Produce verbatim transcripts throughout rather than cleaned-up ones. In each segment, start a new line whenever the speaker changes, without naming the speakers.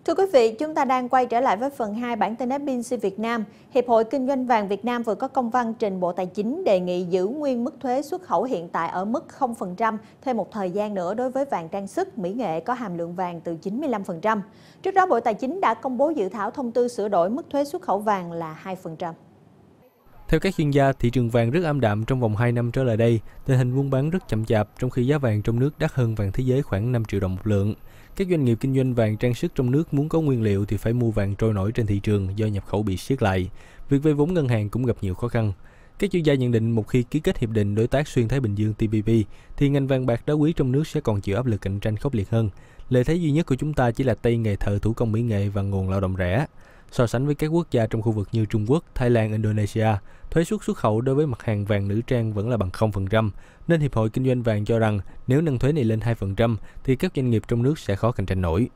Thưa quý vị, chúng ta đang quay trở lại với phần hai bản tin ép pê em Việt Nam. Hiệp hội Kinh doanh vàng Việt Nam vừa có công văn trình Bộ Tài chính đề nghị giữ nguyên mức thuế xuất khẩu hiện tại ở mức không phần trăm thêm một thời gian nữa đối với vàng trang sức, mỹ nghệ có hàm lượng vàng từ chín mươi lăm phần trăm. Trước đó, Bộ Tài chính đã công bố dự thảo thông tư sửa đổi mức thuế xuất khẩu vàng là hai phần trăm.
Theo các chuyên gia, thị trường vàng rất ảm đạm trong vòng hai năm trở lại đây, tình hình buôn bán rất chậm chạp trong khi giá vàng trong nước đắt hơn vàng thế giới khoảng năm triệu đồng một lượng. Các doanh nghiệp kinh doanh vàng trang sức trong nước muốn có nguyên liệu thì phải mua vàng trôi nổi trên thị trường do nhập khẩu bị siết lại. Việc vay vốn ngân hàng cũng gặp nhiều khó khăn. Các chuyên gia nhận định một khi ký kết hiệp định đối tác xuyên Thái Bình Dương T P P thì ngành vàng bạc đá quý trong nước sẽ còn chịu áp lực cạnh tranh khốc liệt hơn. Lợi thế duy nhất của chúng ta chỉ là tay nghề thợ thủ công mỹ nghệ và nguồn lao động rẻ. So sánh với các quốc gia trong khu vực như Trung Quốc, Thái Lan, Indonesia, thuế suất xuất khẩu đối với mặt hàng vàng nữ trang vẫn là bằng không phần trăm, nên Hiệp hội Kinh doanh vàng cho rằng nếu nâng thuế này lên hai phần trăm thì các doanh nghiệp trong nước sẽ khó cạnh tranh nổi.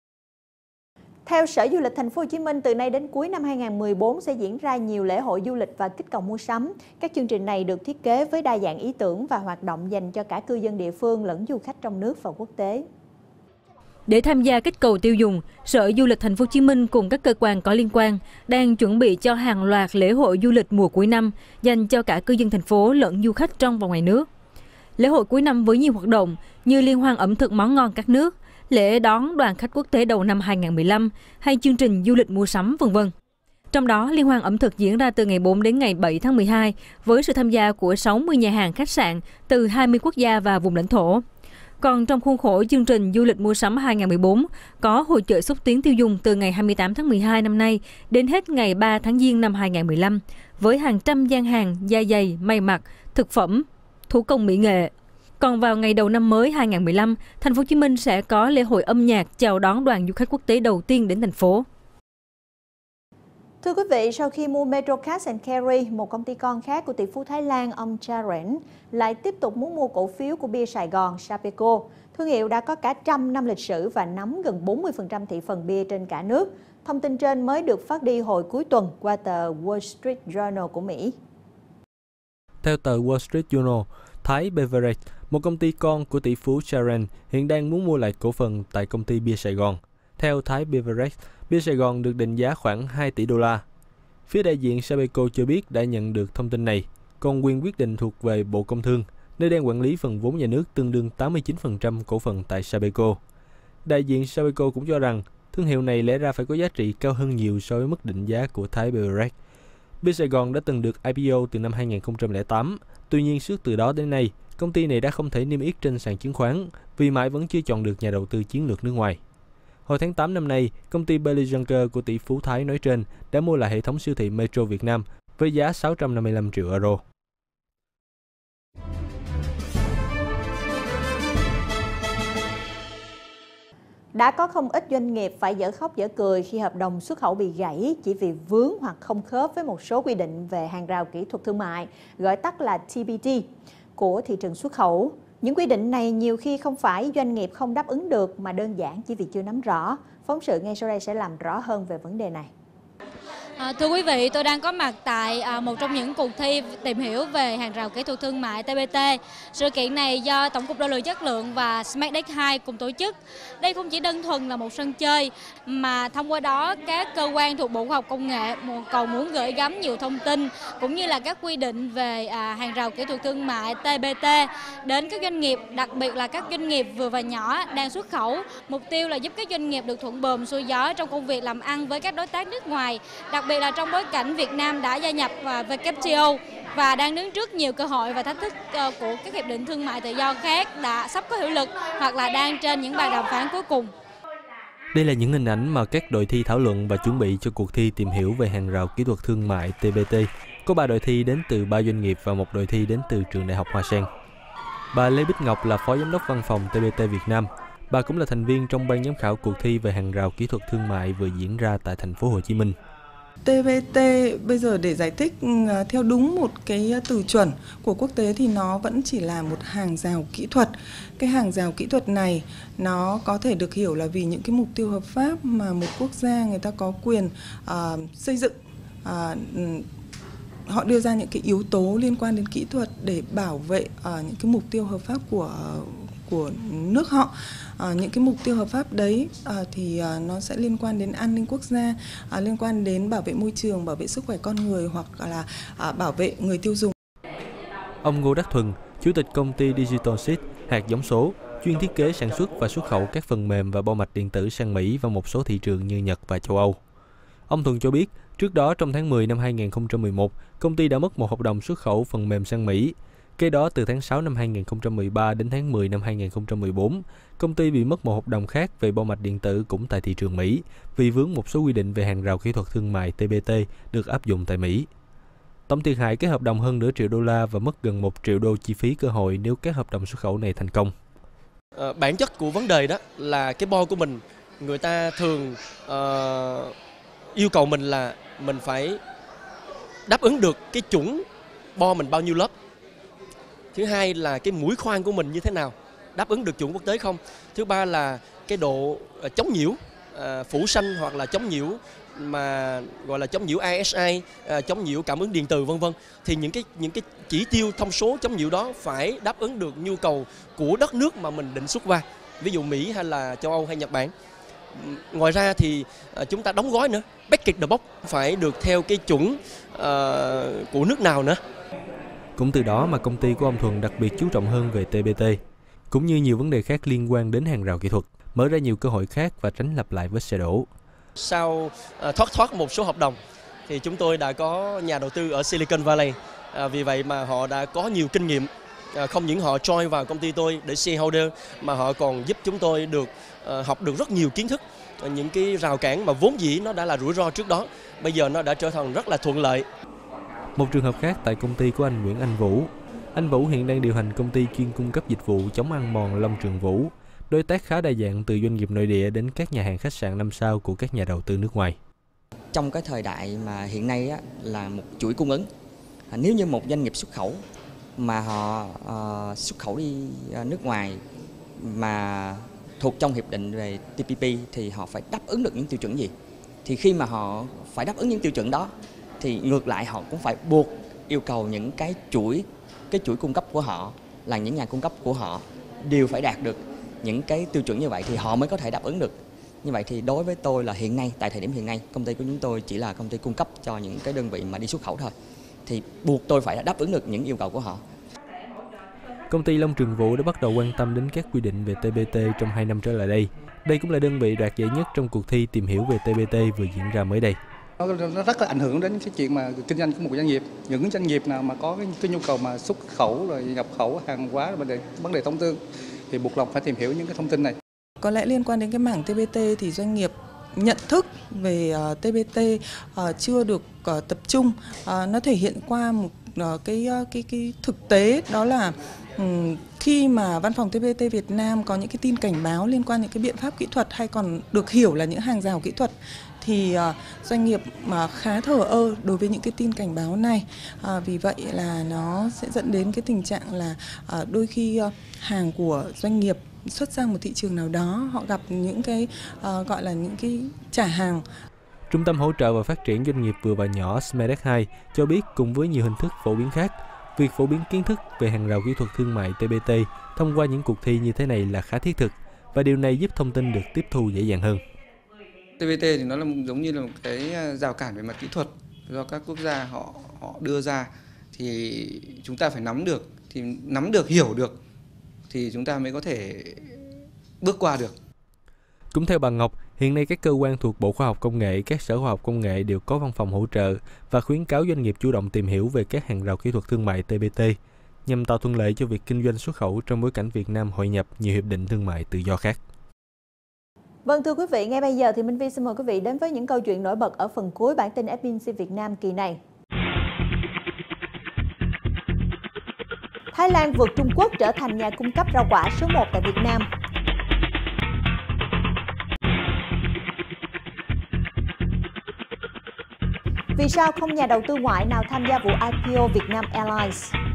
Theo Sở Du lịch Thành phố Hồ Chí Minh, từ nay đến cuối năm hai nghìn không trăm mười bốn sẽ diễn ra nhiều lễ hội du lịch và kích cầu mua sắm. Các chương trình này được thiết kế với đa dạng ý tưởng và hoạt động dành cho cả cư dân địa phương lẫn du khách trong nước và quốc tế.
Để tham gia kích cầu tiêu dùng, Sở Du lịch Thành phố Hồ Chí Minh cùng các cơ quan có liên quan đang chuẩn bị cho hàng loạt lễ hội du lịch mùa cuối năm dành cho cả cư dân thành phố lẫn du khách trong và ngoài nước. Lễ hội cuối năm với nhiều hoạt động như liên hoan ẩm thực món ngon các nước, lễ đón đoàn khách quốc tế đầu năm hai nghìn không trăm mười lăm hay chương trình du lịch mua sắm vân vân. Trong đó, liên hoan ẩm thực diễn ra từ ngày bốn đến ngày bảy tháng mười hai với sự tham gia của sáu mươi nhà hàng khách sạn từ hai mươi quốc gia và vùng lãnh thổ. Còn trong khuôn khổ chương trình du lịch mua sắm hai nghìn không trăm mười bốn, có hội chợ xúc tiến tiêu dùng từ ngày hai mươi tám tháng mười hai năm nay đến hết ngày ba tháng Giêng năm hai nghìn không trăm mười lăm, với hàng trăm gian hàng da giày, may mặc, thực phẩm, thủ công mỹ nghệ. Còn vào ngày đầu năm mới hai nghìn không trăm mười lăm, Thành phố Hồ Chí Minh sẽ có lễ hội âm nhạc chào đón đoàn du khách quốc tế đầu tiên đến thành phố.
Thưa quý vị, sau khi mua Metro Cash and Carry, một công ty con khác của tỷ phú Thái Lan ông Charan lại tiếp tục muốn mua cổ phiếu của bia Sài Gòn Sabeco. Thương hiệu đã có cả trăm năm lịch sử và nắm gần bốn mươi phần trăm thị phần bia trên cả nước. Thông tin trên mới được phát đi hồi cuối tuần qua tờ Wall Street Journal của Mỹ.
Theo tờ Wall Street Journal, Thái Beverage, một công ty con của tỷ phú Charan, hiện đang muốn mua lại cổ phần tại công ty bia Sài Gòn. Theo Thái Beverage, bia Sài Gòn được định giá khoảng hai tỷ đô la. Phía đại diện Sabeco cho biết đã nhận được thông tin này, còn quyền quyết định thuộc về Bộ Công Thương, nơi đang quản lý phần vốn nhà nước tương đương tám mươi chín phần trăm cổ phần tại Sabeco. Đại diện Sabeco cũng cho rằng thương hiệu này lẽ ra phải có giá trị cao hơn nhiều so với mức định giá của Thái Beverage. Bia Sài Gòn đã từng được I P O từ năm hai nghìn không trăm lẻ tám, tuy nhiên suốt từ đó đến nay, công ty này đã không thể niêm yết trên sàn chứng khoán vì mãi vẫn chưa chọn được nhà đầu tư chiến lược nước ngoài. Hồi tháng tám năm nay, công ty Bailey Juncker của tỷ phú Thái nói trên đã mua lại hệ thống siêu thị Metro Việt Nam với giá sáu trăm năm mươi lăm triệu euro.
Đã có không ít doanh nghiệp phải dở khóc dở cười khi hợp đồng xuất khẩu bị gãy chỉ vì vướng hoặc không khớp với một số quy định về hàng rào kỹ thuật thương mại, gọi tắt là T P T, của thị trường xuất khẩu. Những quy định này nhiều khi không phải doanh nghiệp không đáp ứng được mà đơn giản chỉ vì chưa nắm rõ. Phóng sự ngay sau đây sẽ làm rõ hơn về vấn đề này.
À, thưa quý vị, tôi đang có mặt tại à, một trong những cuộc thi tìm hiểu về hàng rào kỹ thuật thương mại T P T. Sự kiện này do Tổng cục Đo lường Chất lượng và Smartdex hai cùng tổ chức. Đây không chỉ đơn thuần là một sân chơi, mà thông qua đó các cơ quan thuộc Bộ Khoa học Công nghệ còn muốn gửi gắm nhiều thông tin cũng như là các quy định về à, hàng rào kỹ thuật thương mại T P T đến các doanh nghiệp, đặc biệt là các doanh nghiệp vừa và nhỏ đang xuất khẩu. Mục tiêu là giúp các doanh nghiệp được thuận buồm xuôi gió trong công việc làm ăn với các đối tác nước ngoài, đặc biệt là trong bối cảnh Việt Nam đã gia nhập vào W T O và đang đứng trước nhiều cơ hội và thách thức của các hiệp định thương mại tự do khác đã sắp có hiệu lực hoặc là đang trên những bàn đàm phán cuối cùng.
Đây là những hình ảnh mà các đội thi thảo luận và chuẩn bị cho cuộc thi tìm hiểu về hàng rào kỹ thuật thương mại T P T. Có ba đội thi đến từ ba doanh nghiệp và một đội thi đến từ trường Đại học Hoa Sen. Bà Lê Bích Ngọc là Phó Giám đốc Văn phòng T P T Việt Nam. Bà cũng là thành viên trong ban giám khảo cuộc thi về hàng rào kỹ thuật thương mại vừa diễn ra tại thành phố Hồ Chí Minh.
T P T bây giờ để giải thích theo đúng một cái từ chuẩn của quốc tế thì nó vẫn chỉ là một hàng rào kỹ thuật. Cái hàng rào kỹ thuật này nó có thể được hiểu là vì những cái mục tiêu hợp pháp mà một quốc gia người ta có quyền uh, xây dựng. Uh, họ đưa ra những cái yếu tố liên quan đến kỹ thuật để bảo vệ uh, những cái mục tiêu hợp pháp của của nước họ. À, những cái mục tiêu hợp pháp đấy à, thì à, nó sẽ liên quan đến an ninh quốc gia, à, liên quan đến bảo vệ môi trường, bảo vệ sức khỏe con người hoặc là à, bảo vệ người tiêu dùng.
Ông Ngô Đắc Thuần, Chủ tịch công ty Digital Seed, hạt giống số, chuyên thiết kế sản xuất và xuất khẩu các phần mềm và bo mạch điện tử sang Mỹ và một số thị trường như Nhật và châu Âu. Ông Thuần cho biết, trước đó trong tháng mười năm hai nghìn không trăm mười một, công ty đã mất một hợp đồng xuất khẩu phần mềm sang Mỹ. Kế đó từ tháng sáu năm hai nghìn không trăm mười ba đến tháng mười năm hai nghìn không trăm mười bốn, công ty bị mất một hợp đồng khác về bo mạch điện tử cũng tại thị trường Mỹ vì vướng một số quy định về hàng rào kỹ thuật thương mại T B T được áp dụng tại Mỹ. Tổng thiệt hại các hợp đồng hơn nửa triệu đô la và mất gần một triệu đô chi phí cơ hội nếu các hợp đồng xuất khẩu này thành công.
À, bản chất của vấn đề đó là cái bo của mình, người ta thường uh, yêu cầu mình là mình phải đáp ứng được cái chuẩn bo mình bao nhiêu lớp. Thứ hai là cái mũi khoan của mình như thế nào, đáp ứng được chuẩn quốc tế không. Thứ ba là cái độ chống nhiễu, uh, phủ xanh hoặc là chống nhiễu mà gọi là chống nhiễu I S I, uh, chống nhiễu cảm ứng điện từ vân vân. Thì những cái những cái chỉ tiêu thông số chống nhiễu đó phải đáp ứng được nhu cầu của đất nước mà mình định xuất qua, ví dụ Mỹ hay là châu Âu hay Nhật Bản. Ngoài ra thì uh, chúng ta đóng gói nữa, package the box phải được theo cái chuẩn uh, của nước nào nữa.
Cũng từ đó mà công ty của ông Thuần đặc biệt chú trọng hơn về T B T, cũng như nhiều vấn đề khác liên quan đến hàng rào kỹ thuật, mở ra nhiều cơ hội khác và tránh lặp lại vết xe đổ.
Sau uh, thoát thoát một số hợp đồng thì chúng tôi đã có nhà đầu tư ở Silicon Valley, uh, vì vậy mà họ đã có nhiều kinh nghiệm. Uh, không những họ join vào công ty tôi để shareholder mà họ còn giúp chúng tôi được uh, học được rất nhiều kiến thức. Uh, những cái rào cản mà vốn dĩ nó đã là rủi ro trước đó, bây giờ nó đã trở thành rất là thuận lợi.
Một trường hợp khác tại công ty của anh Nguyễn Anh Vũ. Anh Vũ hiện đang điều hành công ty chuyên cung cấp dịch vụ chống ăn mòn Long Trường Vũ, đối tác khá đa dạng từ doanh nghiệp nội địa đến các nhà hàng khách sạn năm sao của các nhà đầu tư nước ngoài.
Trong cái thời đại mà hiện nay á, là một chuỗi cung ứng, nếu như một doanh nghiệp xuất khẩu mà họ uh, xuất khẩu đi uh, nước ngoài mà thuộc trong hiệp định về T P P thì họ phải đáp ứng được những tiêu chuẩn gì? Thì khi mà họ phải đáp ứng những tiêu chuẩn đó thì ngược lại họ cũng phải buộc yêu cầu những cái chuỗi cái chuỗi cung cấp của họ là những nhà cung cấp của họ đều phải đạt được những cái tiêu chuẩn như vậy thì họ mới có thể đáp ứng được. Như vậy thì đối với tôi là hiện nay, tại thời điểm hiện nay, công ty của chúng tôi chỉ là công ty cung cấp cho những cái đơn vị mà đi xuất khẩu thôi. Thì buộc tôi phải đáp ứng được những yêu cầu của họ.
Công ty Long Trường Vũ đã bắt đầu quan tâm đến các quy định về T B T trong hai năm trở lại đây. Đây cũng là đơn vị đoạt giải nhất trong cuộc thi tìm hiểu về T B T vừa diễn ra mới đây.
Nó rất là ảnh hưởng đến cái chuyện mà kinh doanh của một doanh nghiệp. Những doanh nghiệp nào mà có cái, cái nhu cầu mà xuất khẩu rồi nhập khẩu hàng hóa, vấn đề vấn đề thông thương thì buộc lòng phải tìm hiểu những cái thông tin này.
Có lẽ liên quan đến cái mảng T B T thì doanh nghiệp nhận thức về uh, T B T uh, chưa được uh, tập trung. Uh, nó thể hiện qua một uh, cái, uh, cái cái thực tế, đó là um, khi mà văn phòng T B T Việt Nam có những cái tin cảnh báo liên quan những cái biện pháp kỹ thuật hay còn được hiểu là những hàng rào kỹ thuật thì uh, doanh nghiệp mà uh, khá thờ ơ đối với những cái tin cảnh báo này. Uh, vì vậy là nó sẽ dẫn đến cái tình trạng là uh, đôi khi uh, hàng của doanh nghiệp xuất sang một thị trường nào đó họ gặp những cái uh, gọi là những cái trả hàng.
Trung tâm hỗ trợ và phát triển doanh nghiệp vừa và nhỏ SMEDEX hai cho biết cùng với nhiều hình thức phổ biến khác, việc phổ biến kiến thức về hàng rào kỹ thuật thương mại T B T thông qua những cuộc thi như thế này là khá thiết thực và điều này giúp thông tin được tiếp thu dễ dàng hơn.
T B T thì nó là giống như là một cái rào cản về mặt kỹ thuật do các quốc gia họ họ đưa ra, thì chúng ta phải nắm được, thì nắm được, hiểu được thì chúng ta mới có thể bước qua được.
Cũng theo bà Ngọc, hiện nay các cơ quan thuộc Bộ Khoa học Công nghệ, các sở khoa học công nghệ đều có văn phòng hỗ trợ và khuyến cáo doanh nghiệp chủ động tìm hiểu về các hàng rào kỹ thuật thương mại T B T nhằm tạo thuận lợi cho việc kinh doanh xuất khẩu trong bối cảnh Việt Nam hội nhập nhiều hiệp định thương mại tự do khác.
Vâng, thưa quý vị, ngay bây giờ thì Minh Vi xin mời quý vị đến với những câu chuyện nổi bật ở phần cuối bản tin ép pê en xê Việt Nam kỳ này. Thái Lan vượt Trung Quốc trở thành nhà cung cấp rau quả số một tại Việt Nam. Vì sao không nhà đầu tư ngoại nào tham gia vụ I P O Vietnam Airlines?